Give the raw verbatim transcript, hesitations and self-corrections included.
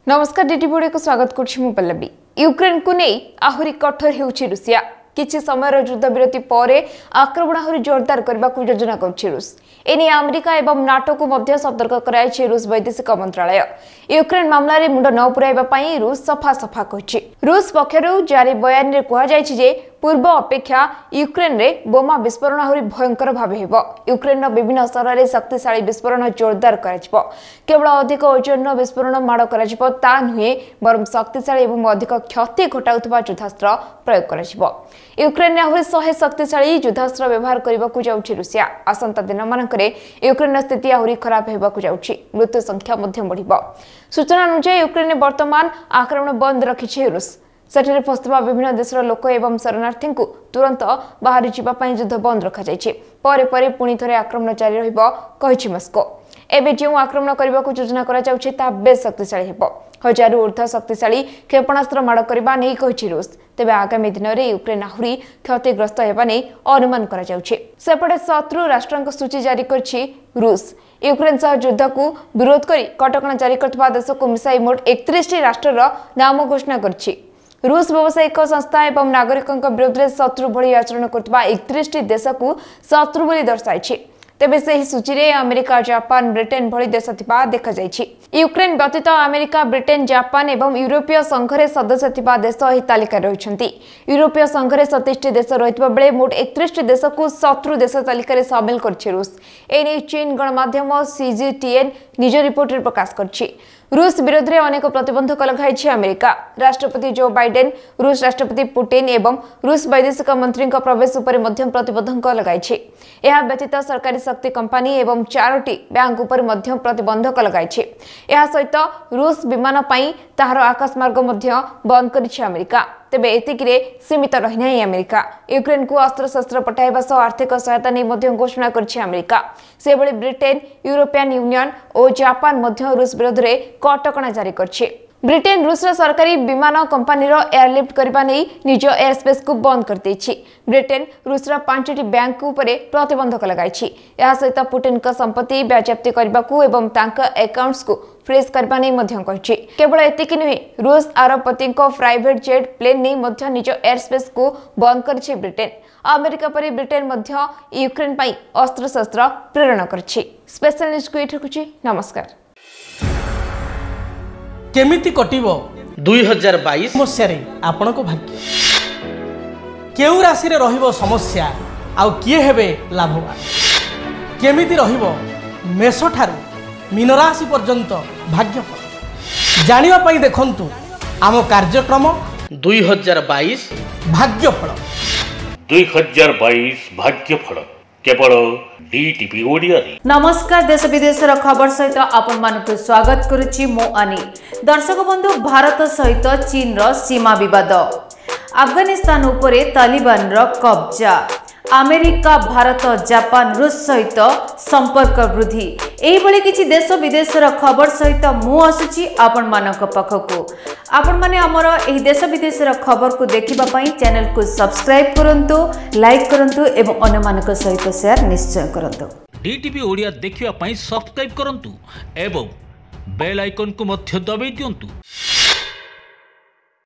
नमस्कार डीटीवी को स्वागत करुछि पल्लवी। यूक्रेन को नहीं आहुरी कठोर होउछि रूसिया। किछि समय युद्ध विरति पर आक्रमण आहुरी जोरदार करने को योजना करुछि रूस। एने अमेरिका एवं नाटो को मध्य सतर्क कराइछि रूस वैदेशिक मंत्रालय। यूक्रेन मामला रे मुंड न पुराइबा पई रूस सफा सफा कहिछि। रूस पक्षरु जारी बयान रे कहा जायछि जे पूर्व अपेक्षा यूक्रेन रे बोमा विस्फोरण आहुरी भयंकर भावे हेबो। यूक्रेन विभिन्न स्तर में शक्तिशाली विस्फोरण जोरदार कराजिबो। केवल अधिक ओजन विस्फोरण माड़ कराजिबो ता नुहे बरम शक्तिशाली एवं अधिक क्षति घटाउथबा युद्धास्त्र प्रयोग कराजिबो। यूक्रेन आहुरी सौ शक्तिशाली युद्धास्त्र व्यवहार करबाकू जाउछि रूसिया। आसंता दिन मानकरे यूक्रेन स्थिति आहुरी खराब हेबाकू जाउछि। मृत्यु संख्या मध्य बढ़िबो। सूचना अनुसार यूक्रेन ने वर्तमान आक्रमण बंद रखिछि रूस। सेठरे फसुवा विभिन्न देशर लोक एवं शरणार्थी को तुरंत बाहरी जीवा पई युद्ध बंद रखा जायछि। परे परे पुणी थरे आक्रमण जारी रहिबो कहिछि मस्को। एबे जो आक्रमण करबा को योजना करा जाउछि ता बेस शक्तिशाली हेबो। हजारू ऊर्ध्व शक्तिशाली क्षेपणास्त्र माड़ करबा नै कहिछि रूस। तेबे आगामी दिन में यूक्रेन आहुरी क्षतिग्रस्त हेबा नै अनुमान करा जाउछि। सेपटे शत्रु राष्ट्रक सूची जारी करछि रूस। यूक्रेन सह युद्ध को विरोध करी कटकणा जारी करथबा देश को मिसाई मोट एकतीस टी राष्ट्रर नाम घोषणा करछि। रूस व्यावसायिक संस्था एवं नागरिकों विरोध में शत्रु भली आचरण करथबा एकतीस टी देश को शत्रु बोली दर्शाइछि। तेबे से सूची रे अमेरिका, जापान, ब्रिटेन भली देश थिबा देखा जायछि। यूक्रेन व्यतीत अमेरिका, ब्रिटेन, जापान एवं यूरोपीय संघरे सदस्य थिबा देश एही तालिका रहिछन्ति। यूरोपीय संघरे सत्ताईस टी देश रहितबा बेले मोट एकतीस टी देश को शत्रु देश तालिका रे शामिल करछि रूस। एने चीन गणमाध्यम सीजीटीएन निज रिपोर्ट रे प्रकाश करछि। रूस विरोध में अनेक प्रतिबंधक लगाई अमेरिका। राष्ट्रपति जो बाइडेन, रूस राष्ट्रपति पुतिन एवं रूस वैदेशिक मंत्री प्रवेश उपर मध्यम प्रतिबंधक लगाई। यह व्यतीत सरकारी शक्ति कंपनी एवं चारोटी बैंक उपर मध्यम प्रतिबंधक लगाई। यह सहित रूस विमान पई ताहार आकाशमार्ग मध्य बंद करिछि अमेरिका। तेबे एतिकिरे सीमित रहिना अमेरिका यूक्रेन को अस्त्र शस्त्र पठाइबा सह आर्थिक सहायता नै मध्य घोषणा करछि अमेरिका। से बळे ब्रिटेन, यूरोपियन यूनियन और जापान मध्य रूस विरोध रे कटकणा जारी करछि। ब्रिटेन रूस सरकारी विमान कंपनी एयरलिफ्ट करबा नै निज एयर स्पेस को बंद कर दैछि। ब्रिटेन रूस पांचटी बैंक उपरे प्रतिबंधक लगाइछि। या सहित पुतिन का संपत्ति बाजयाप्ति करबाकू एवं तांका अकाउंट्स को फ्रीज करबा नै मध्य कहछि। केवल एतिकि नुहे रूस अरबपति को प्राइवेट जेट प्लेन नै मध्य निज एयर स्पेस को बंद करछि ब्रिटेन। अमेरिका परि ब्रिटेन मध्य यूक्रेन पई अस्त्र शस्त्र प्रेरण करछि। स्पेशल न्यूज को एठ रखुछि। नमस्कार। केमिति कटिबो दुई हजार बाईस मसिया रे आपण को भाग्य केउ राशि रे रहिबो समस्या आउ किए हेबे लाभवान केमिति रहिबो मेष ठारू मीन राशि पर्यंत भाग्यफल जानिबा पई देखंतु आम कार्यक्रम दुई हजार बाईस भाग्यफल दुई हजार बाईस भाग्यफल केवल डीटीवी ओडिया रे। नमस्कार। देश विदेश खबर सहित आपण मानक स्वागत करुछि मो आनी। दर्शक बंधु, भारत सहित चीन रो सीमा विवाद, अफगानिस्तान उपरे तालिबान रो कब्जा, अमेरिका, भारत, जापान, रूस सहित संपर्क वृद्धि, एही भली किछि देश विदेशर खबर सहित मु आसुछि आपण मानक पाखकु। आपण माने हमर एही देश विदेशर खबर को देखिबा पई चैनल को सब्सक्राइब करंतु, लाइक करंतु एवं अन्य मानक सहित शेयर निश्चय करंतु। डीटीवी ओडिया देखिबा पई सब्सक्राइब करंतु एवं बेल आइकन को मध्य दबाइ दियंतु।